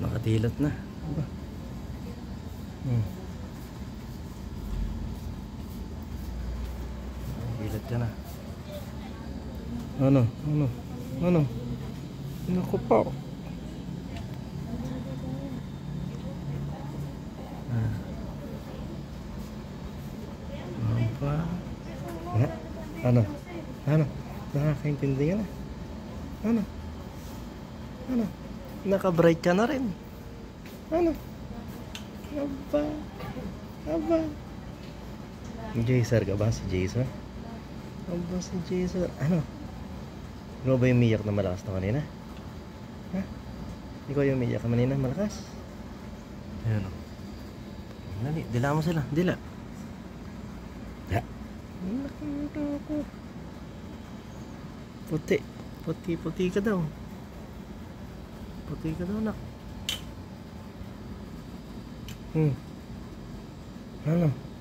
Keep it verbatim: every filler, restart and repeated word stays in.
Nakadilat na. Aba. Hmm. Nakadilat ka na. Ano? Ano? Ano? Naku po. Ah. Apa? Ha? Ano? Ano? Nakakaintindi ka na? Ano? Ano? Naka-bright ka na rin. Ano? Aba? Aba? Jaser ka ba? Si Jaser? Aba si Jaser. Ano? Ikaw ba yung umiyak na malakas na kanina? Ha? Ikaw yung umiyak na kanina malakas? Ayan o. Dali, dila mo sila. Dila. Ha? Nakita ako. Puti. Puti, puti ka daw. Puti ka daw, nak. Hmm. Ano?